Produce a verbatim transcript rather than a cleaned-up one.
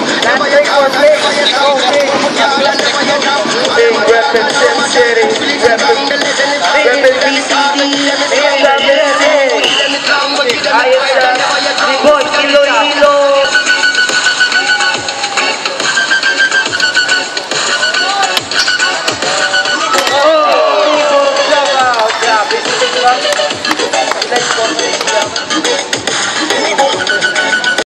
Last break for a pick. Go big. Big reppin' Sim City. Reppin' reppin' B C D.